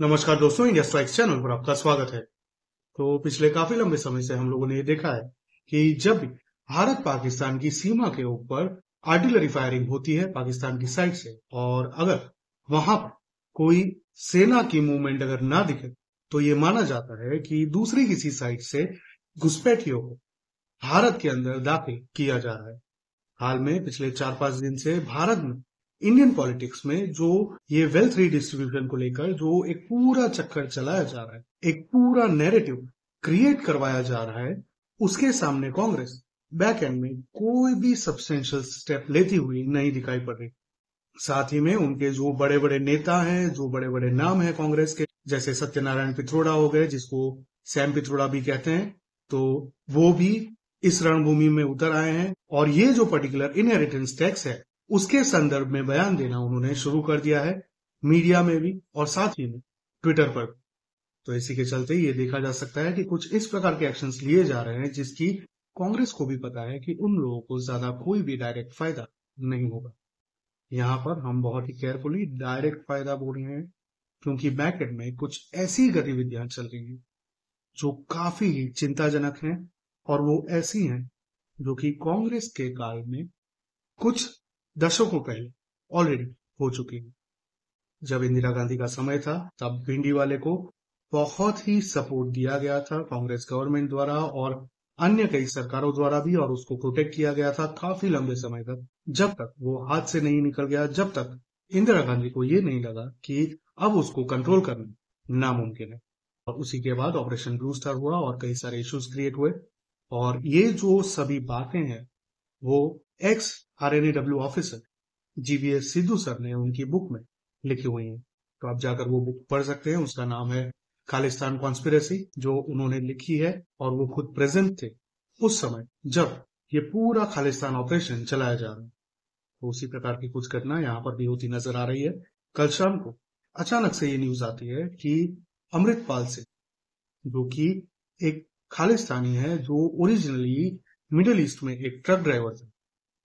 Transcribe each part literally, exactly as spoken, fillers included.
नमस्कार दोस्तों, India strikes channel पर आपका स्वागत है। तो पिछले काफी लंबे समय से हम लोगों ने ये देखा है कि जब भी भारत पाकिस्तान की सीमा के ऊपर आर्टिलरी फायरिंग होती है पाकिस्तान की साइड से, और अगर वहां पर कोई सेना की मूवमेंट अगर ना दिखे तो ये माना जाता है कि दूसरी किसी साइड से घुसपैठियों को भारत के अंदर दाखिल किया जा रहा है। हाल में पिछले चार पांच दिन से भारत में इंडियन पॉलिटिक्स में जो ये वेल्थ रीडिस्ट्रीब्यूशन को लेकर जो एक पूरा चक्कर चलाया जा रहा है, एक पूरा नैरेटिव क्रिएट करवाया जा रहा है, उसके सामने कांग्रेस बैक एंड में कोई भी सब्सटेंशियल स्टेप लेती हुई नहीं दिखाई पड़ रही। साथ ही में उनके जो बड़े बड़े नेता हैं, जो बड़े बड़े नाम हैं कांग्रेस के, जैसे सत्यनारायण पिथरोड़ा हो गए, जिसको सैम पिथरोड़ा भी कहते हैं, तो वो भी इस रणभूमि में उतर आए हैं और ये जो पर्टिकुलर इनहेरिटेंस टैक्स है उसके संदर्भ में बयान देना उन्होंने शुरू कर दिया है, मीडिया में भी और साथ ही में ट्विटर पर। तो इसी के चलते ये देखा जा सकता है कि कुछ इस प्रकार के एक्शंस लिए जा रहे हैं जिसकी कांग्रेस को भी पता है कि उन लोगों को ज्यादा कोई भी डायरेक्ट फायदा नहीं होगा। यहाँ पर हम बहुत ही केयरफुली डायरेक्ट फायदा बोल रहे हैं क्योंकि बैकएंड में कुछ ऐसी गतिविधियां चल रही हैं जो काफी ही चिंताजनक हैं, और वो ऐसी हैं जो कि कांग्रेस के काल में कुछ दशकों पहले ऑलरेडी हो चुकी है। जब इंदिरा गांधी का समय था तब भिंडीवाले को बहुत ही सपोर्ट दिया गया था कांग्रेस गवर्नमेंट द्वारा और अन्य कई सरकारों द्वारा भी, और उसको प्रोटेक्ट किया गया था काफी लंबे समय तक, जब तक वो हाथ से नहीं निकल गया, जब तक इंदिरा गांधी को ये नहीं लगा कि अब उसको कंट्रोल करना नामुमकिन है। और उसी के बाद ऑपरेशन ब्लू स्टार हुआ और कई सारे इश्यूज क्रिएट हुए, और ये जो सभी बातें हैं वो ex RNAW officer GVS Sidhu sir ने उनकी बुक में लिखी हुई है। तो आप जाकर वो बुक पढ़ सकते हैं। उसका नाम है खालिस्तान कॉन्स्पिरेसी, जो उन्होंने लिखी है, और वो खुद प्रेजेंट थे उस समय जब ये पूरा खालिस्तान ऑपरेशन चलाया जा रहा है। तो उसी प्रकार की कुछ घटना यहाँ पर भी होती नजर आ रही है। कल शाम को अचानक से ये न्यूज आती है कि अमृतपाल सिंह, जो कि एक खालिस्तानी है, जो ओरिजिनली मिडिल ईस्ट में एक ट्रक ड्राइवर था,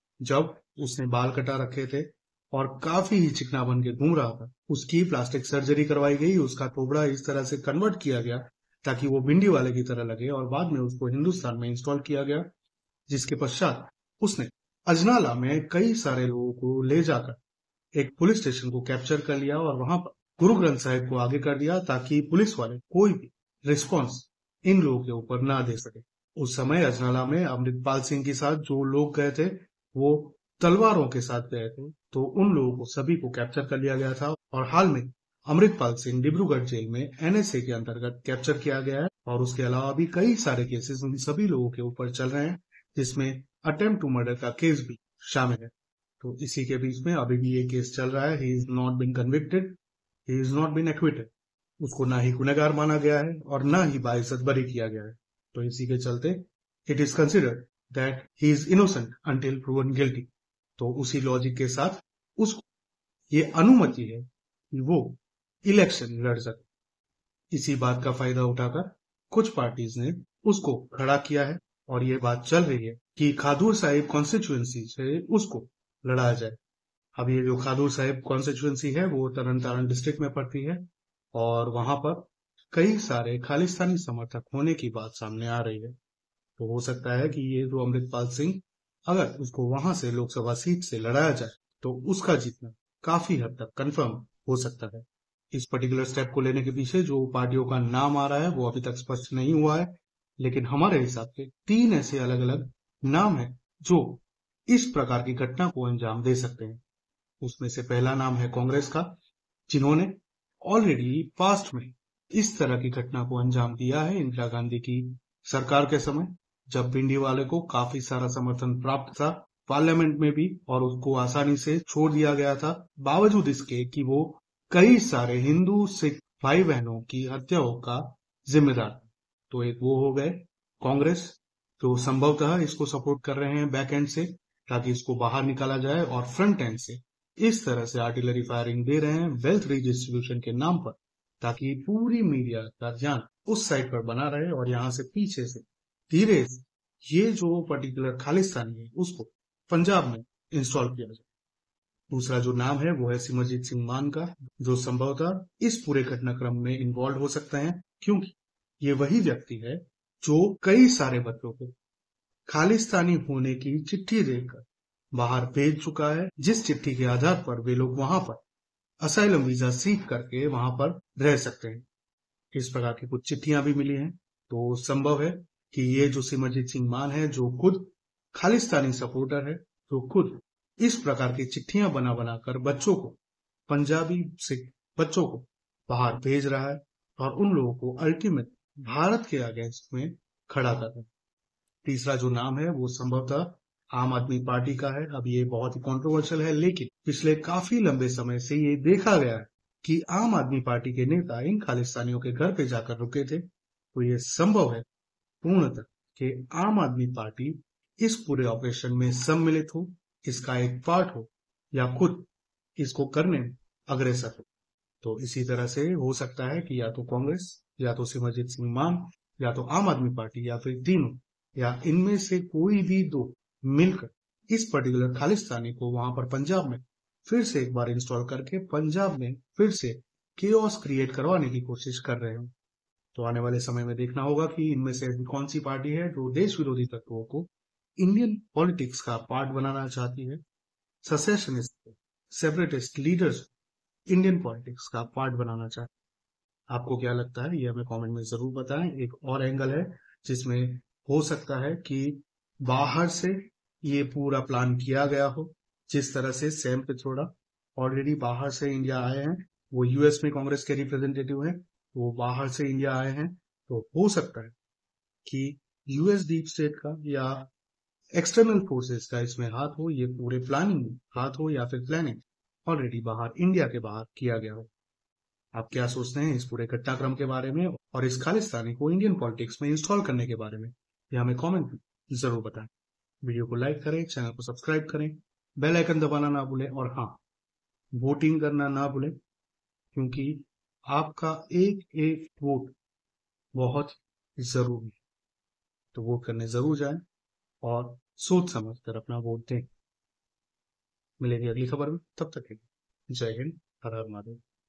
जब उसने बाल कटा रखे थे और काफी ही चिकना बन के घूम रहा था, उसकी प्लास्टिक सर्जरी करवाई गई, उसका टोबड़ा इस तरह से कन्वर्ट किया गया ताकि वो भिंडी वाले की तरह लगे, और बाद में उसको हिंदुस्तान में इंस्टॉल किया गया, जिसके पश्चात उसने अजनाला में कई सारे लोगों को ले जाकर एक पुलिस स्टेशन को कैप्चर कर लिया और वहां पर गुरु ग्रंथ साहिब को आगे कर दिया ताकि पुलिस वाले कोई भी रिस्पॉन्स इन लोगों के ऊपर ना दे सके। उस समय अजनाला में अमृतपाल सिंह के साथ जो लोग गए थे वो तलवारों के साथ गए थे, तो उन लोगों को सभी को कैप्चर कर लिया गया था। और हाल में अमृतपाल सिंह डिब्रूगढ़ जेल में एनएसए के अंतर्गत कैप्चर किया गया है, और उसके अलावा भी कई सारे केसेस उन सभी लोगों के ऊपर चल रहे हैं, जिसमें अटेम्प्ट टू मर्डर का केस भी शामिल है। तो इसी के बीच में अभी भी ये केस चल रहा है। He is not been convicted, he is not been acquitted. उसको ना ही गुनहगार माना गया है और ना ही बाइज्जत बरी किया गया है। तो इसी के चलते it is considered that he is innocent until proven guilty. तो उसी लॉजिक के साथ उसको ये अनुमति है कि वो इलेक्शन लड़ सके। इसी बात का फायदा उठाकर कुछ पार्टीज ने उसको खड़ा किया है, और ये बात चल रही है कि खादूर साहिब कॉन्स्टिट्यूएंसी से उसको लड़ाया जाए। अब ये जो खादूर साहिब कॉन्स्टिट्यूएंसी है वो तरन तारण डिस्ट्रिक्ट में पड़ती है, और वहां पर कई सारे खालिस्तानी समर्थक होने की बात सामने आ रही है। तो हो सकता है कि ये जो अमृतपाल सिंह, अगर उसको वहां से लोकसभा सीट से लड़ाया जाए तो उसका जीतना काफी हद तक कंफर्म हो सकता है। इस पर्टिकुलर स्टेप को लेने के पीछे जो पार्टियों का नाम आ रहा है वो अभी तक स्पष्ट नहीं हुआ है, लेकिन हमारे हिसाब से तीन ऐसे अलग अलग नाम है जो इस प्रकार की घटना को अंजाम दे सकते हैं। उसमें से पहला नाम है कांग्रेस का, जिन्होंने ऑलरेडी पास्ट में इस तरह की घटना को अंजाम दिया है इंदिरा गांधी की सरकार के समय, जब भिंडी वाले को काफी सारा समर्थन प्राप्त था पार्लियामेंट में भी, और उसको आसानी से छोड़ दिया गया था, बावजूद इसके कि वो कई सारे हिंदू सिख भाई बहनों की हत्याओं का जिम्मेदार। तो एक वो हो गए कांग्रेस, जो संभवतः इसको सपोर्ट कर रहे हैं बैक एंड से ताकि इसको बाहर निकाला जाए, और फ्रंट एंड से इस तरह से आर्टिलरी फायरिंग दे रहे हैं वेल्थ रिडिस्ट्रीब्यूशन के नाम पर, ताकि पूरी मीडिया का ध्यान उस साइड पर बना रहे, और यहाँ से पीछे से धीरे से ये जो पर्टिकुलर खालिस्तानी है उसको पंजाब में इंस्टॉल किया जाए। दूसरा जो नाम है वो है सिमरजीत सिंह मान का, जो संभवतः इस पूरे घटनाक्रम में इन्वॉल्व हो सकते हैं, क्योंकि ये वही व्यक्ति है जो कई सारे बच्चों को खालिस्तानी होने की चिट्ठी देकर बाहर भेज चुका है, जिस चिट्ठी के आधार पर वे लोग वहां पर असाइलम वीजा सीख करके वहां पर रह सकते हैं। इस प्रकार की कुछ चिट्ठियां भी मिली हैं, तो संभव है कि ये जो सिमरजीत सिंह मान है, जो खुद खालिस्तानी सपोर्टर है, जो खुद इस प्रकार की चिट्ठियां बना बनाकर बच्चों को, पंजाबी सिख बच्चों को बाहर भेज रहा है और उन लोगों को अल्टीमेट भारत के अगेंस्ट में खड़ा कर रहा है। तीसरा जो नाम है वो संभवतः आम आदमी पार्टी का है। अब ये बहुत ही कॉन्ट्रोवर्शियल है, लेकिन पिछले काफी लंबे समय से ये देखा गया है कि आम आदमी पार्टी के नेता इन खालिस्तानियों के घर पे जाकर रुके थे। तो ये संभव है पूर्णतः कि आम आदमी पार्टी इस पूरे ऑपरेशन में सम्मिलित हो, इसका एक पार्ट हो या खुद इसको करने में अग्रसर हो। तो इसी तरह से हो सकता है कि या तो कांग्रेस, या तो सिमरजीत सिंह मान, या तो आम आदमी पार्टी, या फिर तीनों, या इनमें से कोई भी दो मिलकर इस पर्टिकुलर खालिस्तानी को वहां पर पंजाब में फिर से एक बार इंस्टॉल करके पंजाब में फिर से केओस क्रिएट करवाने की कोशिश कर रहे हैं। तो आने वाले समय में देखना होगा कि इनमें से ऐसी कौन सी पार्टी है जो देश विरोधी तत्वों को इंडियन पॉलिटिक्स का पार्ट बनाना चाहती है, secessionist, separatist leaders Indian politics का पार्ट बनाना चाहते हैं। आपको क्या लगता है ये हमें कमेंट में जरूर बताएं। एक और एंगल है जिसमें हो सकता है कि बाहर से ये पूरा प्लान किया गया हो, जिस तरह से सैम पित्रोदा ऑलरेडी बाहर से इंडिया आए हैं, वो यूएस में कांग्रेस के रिप्रेजेंटेटिव हैं, वो बाहर से इंडिया आए हैं। तो हो सकता है कि यूएस डीप स्टेट का या एक्सटर्नल फोर्सेस का इसमें हाथ हो, ये पूरे प्लानिंग में हाथ हो, या फिर प्लानिंग ऑलरेडी बाहर इंडिया के बाहर किया गया हो। आप क्या सोचते हैं इस पूरे घटनाक्रम के बारे में और इस खालिस्तानी को इंडियन पॉलिटिक्स में इंस्टॉल करने के बारे में, ये हमें कमेंट में जरूर बताएं। वीडियो को लाइक करें, चैनल को सब्सक्राइब करें, बेल आइकन दबाना ना भूलें, और हाँ, वोटिंग करना ना भूलें, क्योंकि आपका एक एक वोट बहुत जरूरी है। तो वोट करने जरूर जाएं और सोच समझ कर अपना वोट दें। मिलेंगे अगली खबर में, तब तक के लिए जय हिंद, हर हर महादेव।